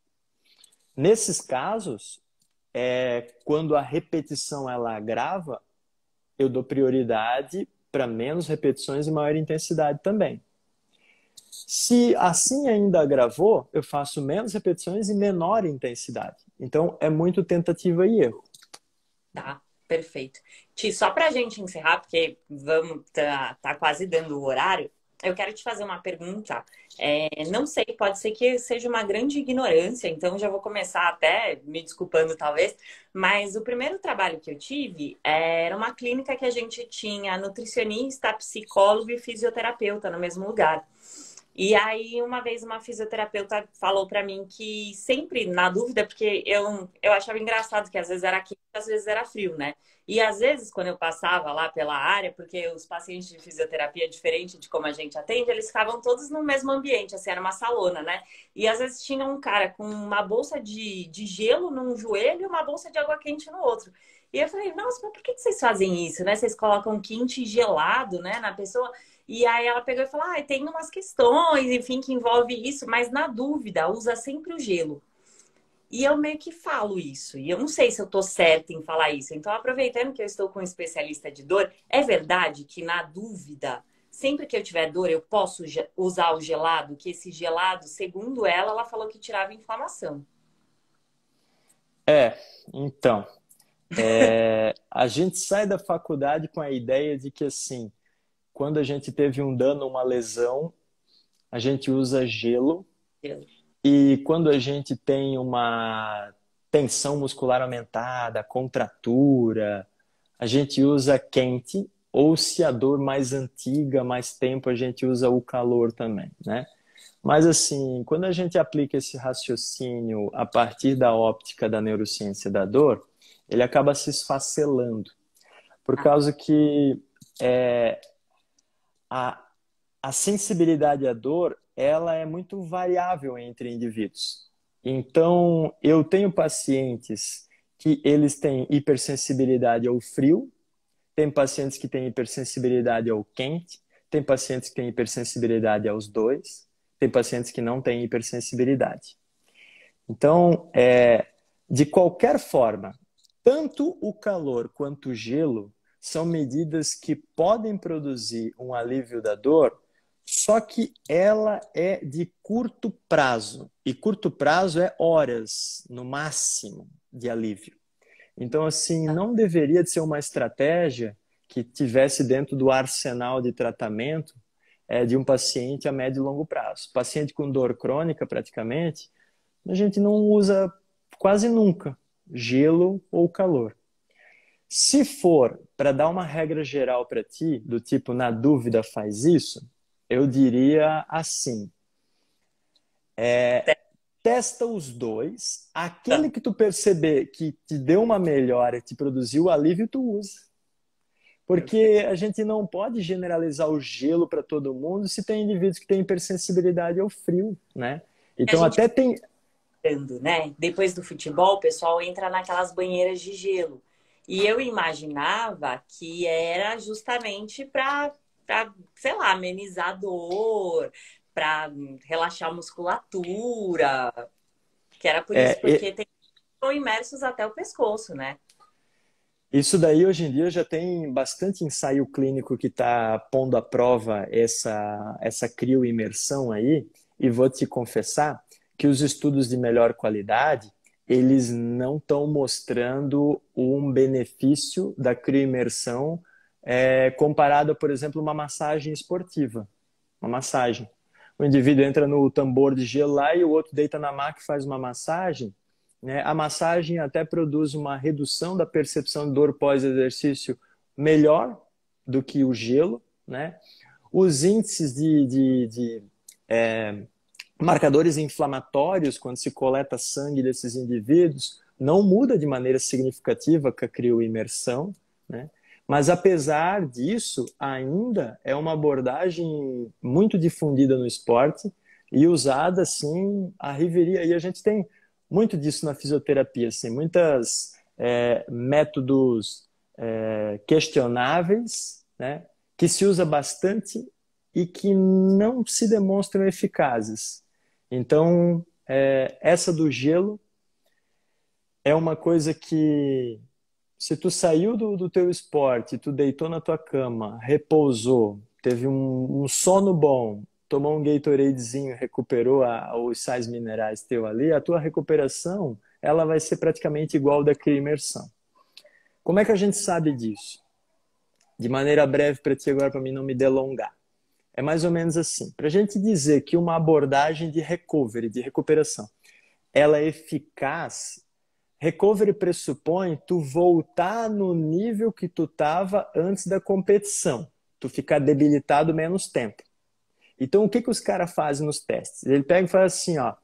Nesses casos, quando a repetição ela agrava, eu dou prioridade para menos repetições e maior intensidade também. Se assim ainda agravou, eu faço menos repetições e menor intensidade. Então, é muito tentativa e erro. Tá, perfeito. Ti, só pra gente encerrar, porque tá quase dando o horário, eu quero te fazer uma pergunta. Não sei, pode ser que seja uma grande ignorância, então já vou começar até me desculpando talvez, mas o primeiro trabalho que eu tive era uma clínica que a gente tinha nutricionista, psicólogo e fisioterapeuta no mesmo lugar. E aí, uma vez, uma fisioterapeuta falou pra mim que sempre, na dúvida, porque eu achava engraçado que às vezes era quente, às vezes era frio, né? E às vezes, quando eu passava lá pela área, porque os pacientes de fisioterapia, diferente de como a gente atende, eles ficavam todos no mesmo ambiente, assim, era uma salona, né? E às vezes tinha um cara com uma bolsa de gelo num joelho e uma bolsa de água quente no outro. E eu falei, nossa, mas por que vocês fazem isso, né? Vocês colocam quente e gelado, né, na pessoa. E aí ela pegou e falou: ah, tem umas questões, enfim, que envolve isso, mas na dúvida, usa sempre o gelo. E eu meio que falo isso. E eu não sei se eu tô certa em falar isso. Então, aproveitando que eu estou com um especialista de dor, é verdade que na dúvida, sempre que eu tiver dor, eu posso usar o gelado? Que esse gelado, segundo ela, ela falou que tirava inflamação. É, então, a gente sai da faculdade com a ideia de que, assim, quando a gente teve um dano, uma lesão, a gente usa gelo. E quando a gente tem uma tensão muscular aumentada, contratura, a gente usa quente, ou se a dor mais antiga, mais tempo, a gente usa o calor também, né? Mas assim, quando a gente aplica esse raciocínio a partir da óptica da neurociência da dor, ele acaba se esfacelando, por Ah, causa que é, a, a sensibilidade à dor, ela é muito variável entre indivíduos. Então, eu tenho pacientes que eles têm hipersensibilidade ao frio, tem pacientes que têm hipersensibilidade ao quente, tem pacientes que têm hipersensibilidade aos dois, tem pacientes que não têm hipersensibilidade. Então, de qualquer forma, tanto o calor quanto o gelo são medidas que podem produzir um alívio da dor, só que ela é de curto prazo. E curto prazo é horas, no máximo, de alívio. Então, assim, não deveria de ser uma estratégia que tivesse dentro do arsenal de tratamento de um paciente a médio e longo prazo. Paciente com dor crônica, praticamente, a gente não usa quase nunca gelo ou calor. Se for para dar uma regra geral para ti, do tipo, na dúvida faz isso, eu diria assim, testa os dois, aquele certo. que tu perceber que te deu uma melhora, te produziu alívio, tu usa. Porque a gente não pode generalizar o gelo para todo mundo se tem indivíduos que têm hipersensibilidade ao frio, né? A Então gente até tem, né? Depois do futebol, o pessoal entra naquelas banheiras de gelo. E eu imaginava que era justamente para, sei lá, amenizar a dor, para relaxar a musculatura, que era por isso, é, porque estão imersos até o pescoço, né? isso daí, hoje em dia, já tem bastante ensaio clínico que está pondo à prova essa crioimersão aí, e vou te confessar que os estudos de melhor qualidade, eles não estão mostrando um benefício da crioimersão comparado, por exemplo, uma massagem esportiva. Uma massagem. O indivíduo entra no tambor de gelo lá e o outro deita na maca e faz uma massagem, né? A massagem até produz uma redução da percepção de dor pós-exercício melhor do que o gelo, né? Os índices de marcadores inflamatórios, quando se coleta sangue desses indivíduos, não muda de maneira significativa com a crioimersão, né? Mas, apesar disso, ainda é uma abordagem muito difundida no esporte e usada, assim, à riveria. E a gente tem muito disso na fisioterapia, assim, muitos métodos questionáveis, né, que se usa bastante e que não se demonstram eficazes. Então, essa do gelo é uma coisa que, se tu saiu do teu esporte, tu deitou na tua cama, repousou, teve um sono bom, tomou um Gatoradezinho, recuperou os sais minerais teu ali, a tua recuperação ela vai ser praticamente igual da imersão. Como é que a gente sabe disso? De maneira breve para ti agora, para mim não me delongar. É mais ou menos assim. Para a gente dizer que uma abordagem de recovery, de recuperação, ela é eficaz. Recovery pressupõe tu voltar no nível que tu estava antes da competição. Tu ficar debilitado menos tempo. Então, o que que os caras fazem nos testes? Ele pega e fala assim, ó,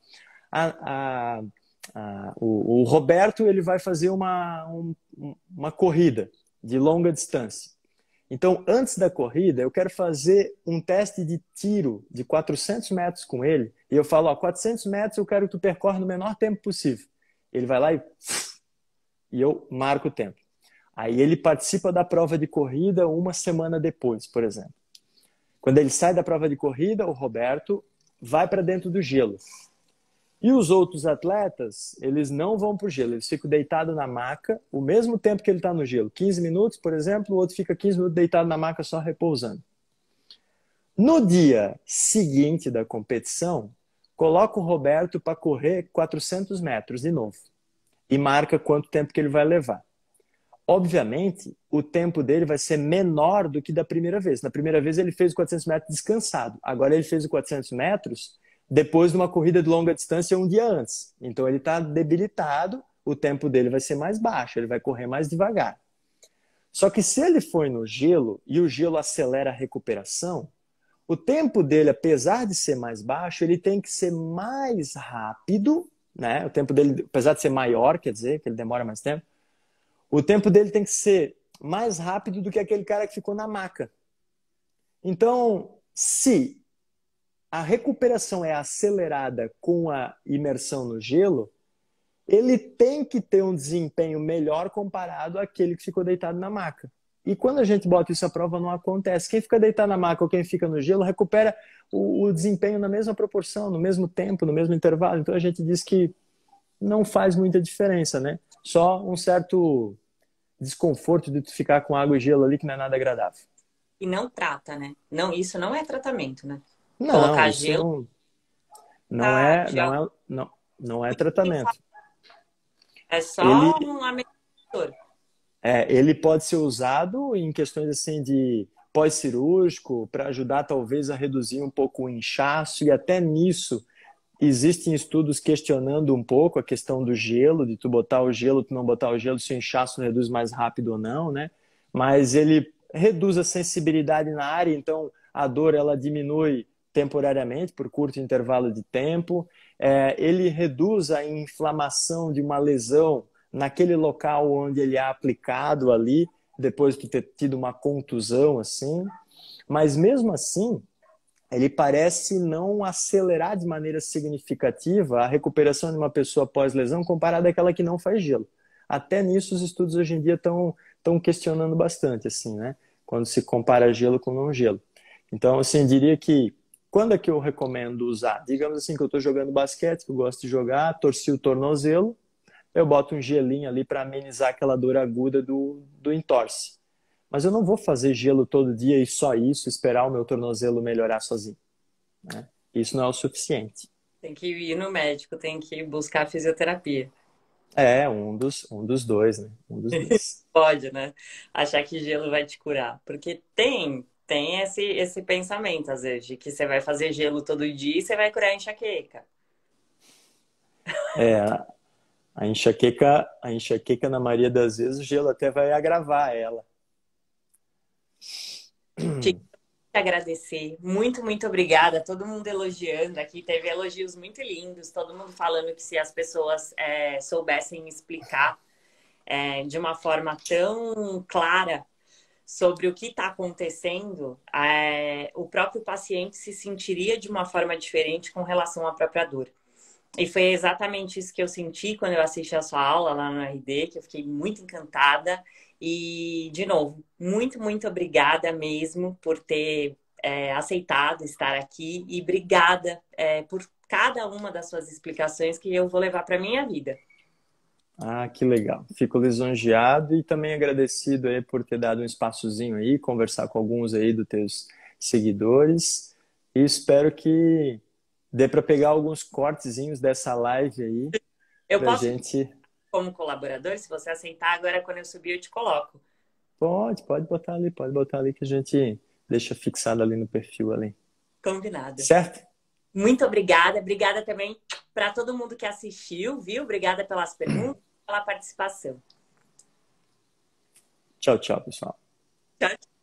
o Roberto ele vai fazer uma corrida de longa distância. Então, antes da corrida, eu quero fazer um teste de tiro de 400 metros com ele. E eu falo, ó, 400 metros eu quero que tu percorra no menor tempo possível. Ele vai lá e eu marco o tempo. Aí ele participa da prova de corrida uma semana depois, por exemplo. Quando ele sai da prova de corrida, o Roberto vai para dentro do gelo. E os outros atletas, eles não vão para o gelo, eles ficam deitados na maca o mesmo tempo que ele está no gelo. 15 minutos, por exemplo, o outro fica 15 minutos deitado na maca só repousando. No dia seguinte da competição, coloca o Roberto para correr 400 metros de novo e marca quanto tempo que ele vai levar. Obviamente, o tempo dele vai ser menor do que da primeira vez. Na primeira vez ele fez o 400 metros descansado. Agora ele fez o 400 metros depois de uma corrida de longa distância um dia antes. Então ele está debilitado, o tempo dele vai ser mais baixo, ele vai correr mais devagar. Só que se ele for no gelo e o gelo acelera a recuperação, o tempo dele, apesar de ser mais baixo, ele tem que ser mais rápido, né? O tempo dele, apesar de ser maior, quer dizer, que ele demora mais tempo, o tempo dele tem que ser mais rápido do que aquele cara que ficou na maca. Então, se a recuperação é acelerada com a imersão no gelo, ele tem que ter um desempenho melhor comparado àquele que ficou deitado na maca. E quando a gente bota isso à prova, não acontece. Quem fica deitado na maca ou quem fica no gelo recupera o desempenho na mesma proporção, no mesmo tempo, no mesmo intervalo. Então a gente diz que não faz muita diferença, né? Só um certo desconforto de tu ficar com água e gelo ali que não é nada agradável. E não trata, né? Não, isso não é tratamento, né? Não, Colocar isso gelo, não é tratamento. é só Ele, um amenizador. ele pode ser usado em questões assim de pós-cirúrgico para ajudar talvez a reduzir um pouco o inchaço e até nisso existem estudos questionando um pouco a questão do gelo, de tu botar o gelo, tu não botar o gelo, se o inchaço reduz mais rápido ou não, né? Mas ele reduz a sensibilidade na área, então a dor ela diminui temporariamente, por curto intervalo de tempo. Ele reduz a inflamação de uma lesão naquele local onde ele é aplicado ali, depois de ter tido uma contusão, assim. Mas mesmo assim, ele parece não acelerar de maneira significativa a recuperação de uma pessoa pós-lesão comparada àquela que não faz gelo. Até nisso os estudos hoje em dia estão questionando bastante, assim, né? Quando se compara gelo com não gelo. Então, assim, diria que quando é que eu recomendo usar? Digamos assim que eu estou jogando basquete, que eu gosto de jogar, torci o tornozelo, eu boto um gelinho ali para amenizar aquela dor aguda do entorse. Mas eu não vou fazer gelo todo dia e só isso, esperar o meu tornozelo melhorar sozinho, né? Isso não é o suficiente. Tem que ir no médico, tem que buscar fisioterapia. É, um dos dois, né? Um dos dois. Pode, né? Achar que gelo vai te curar. Porque tem esse pensamento, às vezes, de que você vai fazer gelo todo dia e você vai curar a enxaqueca. É, a enxaqueca, na maioria das vezes, o gelo até vai agravar ela. Te agradecer. Muito, muito obrigada. Todo mundo elogiando aqui. Teve elogios muito lindos. Todo mundo falando que se as pessoas soubessem explicar de uma forma tão clara sobre o que está acontecendo, o próprio paciente se sentiria de uma forma diferente com relação à própria dor. E foi exatamente isso que eu senti quando eu assisti a sua aula lá no RD, que eu fiquei muito encantada. E, de novo, muito, muito obrigada mesmo por ter aceitado estar aqui. E obrigada por cada uma das suas explicações que eu vou levar para a minha vida. Ah, que legal. Fico lisonjeado e também agradecido aí por ter dado um espaçozinho aí, conversar com alguns aí dos teus seguidores. E espero que dê para pegar alguns cortezinhos dessa live aí Eu pra posso, gente. como colaborador, se você aceitar, agora quando eu subir eu te coloco. Pode botar ali que a gente deixa fixado ali no perfil ali. Combinado. Certo? Muito obrigada. Obrigada também para todo mundo que assistiu, viu? Obrigada pelas perguntas, pela participação. Tchau, tchau, pessoal. Tchau.